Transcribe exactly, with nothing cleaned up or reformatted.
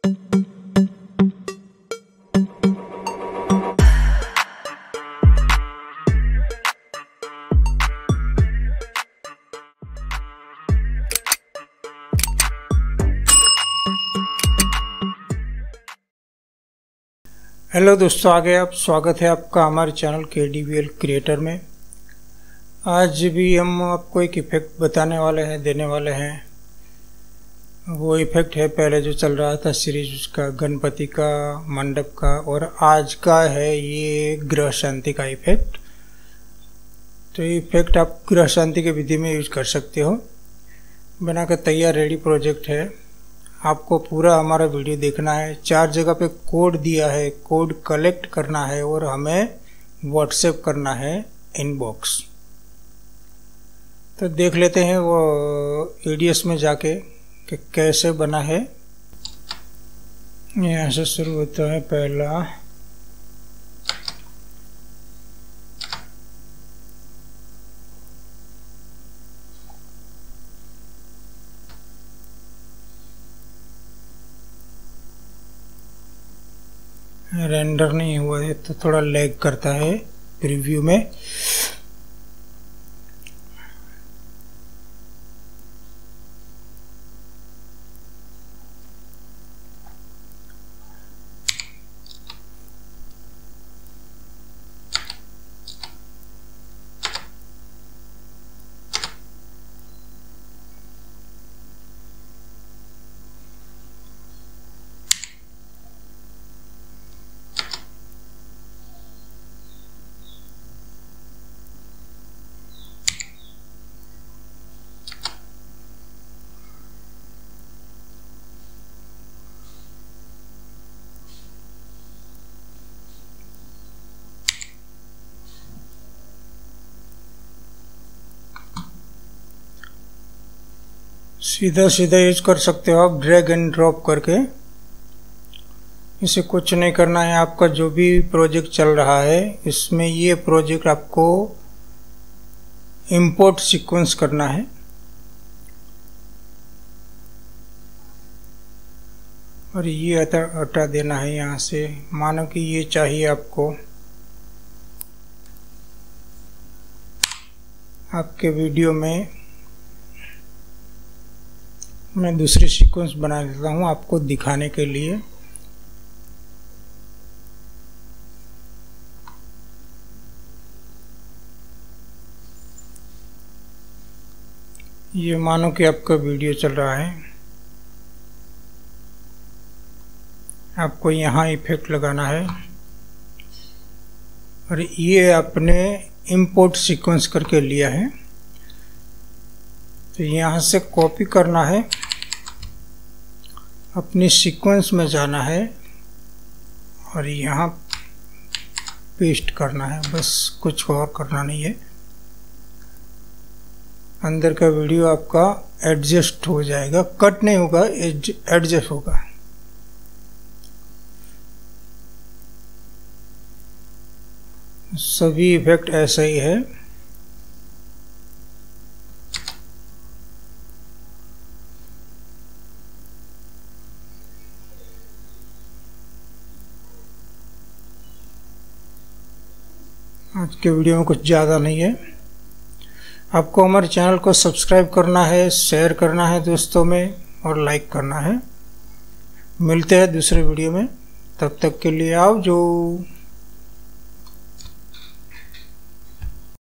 Hello दोस्तों, आ गए आप। स्वागत है आपका हमारे चैनल के डी वी एल क्रिएटर में। आज भी हम आपको एक इफ़ेक्ट बताने वाले हैं, देने वाले हैं। वो इफ़ेक्ट है पहले जो चल रहा था सीरीज, उसका गणपति का, मंडप का, और आज का है ये ग्रह शांति का इफ़ेक्ट। तो ये इफ़ेक्ट आप ग्रह शांति के विधि में यूज कर सकते हो। बनाकर तैयार रेडी प्रोजेक्ट है। आपको पूरा हमारा वीडियो देखना है। चार जगह पे कोड दिया है, कोड कलेक्ट करना है और हमें व्हाट्सएप करना है इनबॉक्स। तो देख लेते हैं वो ए डी एस में जाके कि कैसे बना है। यहाँ से शुरू होता है पहला। रेंडर नहीं हुआ है तो थोड़ा लैग करता है प्रीव्यू में। सीधा सीधा यूज कर सकते हो आप, ड्रैग एंड ड्रॉप करके। इसे कुछ नहीं करना है। आपका जो भी प्रोजेक्ट चल रहा है इसमें ये प्रोजेक्ट आपको इंपोर्ट सीक्वेंस करना है। और ये हटा हटा देना है यहाँ से। मानो कि ये चाहिए आपको, आपके वीडियो में मैं दूसरी सीक्वेंस बना देता हूँ आपको दिखाने के लिए। ये मानो कि आपका वीडियो चल रहा है, आपको यहाँ इफेक्ट लगाना है और ये आपने इंपोर्ट सीक्वेंस करके लिया है। तो यहाँ से कॉपी करना है, अपनी सीक्वेंस में जाना है और यहाँ पेस्ट करना है। बस कुछ और करना नहीं है। अंदर का वीडियो आपका एडजस्ट हो जाएगा, कट नहीं होगा, एडजस्ट होगा। सभी इफेक्ट ऐसा ही है। आज के वीडियो में कुछ ज़्यादा नहीं है। आपको हमारे चैनल को सब्सक्राइब करना है, शेयर करना है दोस्तों में, और लाइक करना है। मिलते हैं दूसरे वीडियो में, तब तक के लिए आओ जो।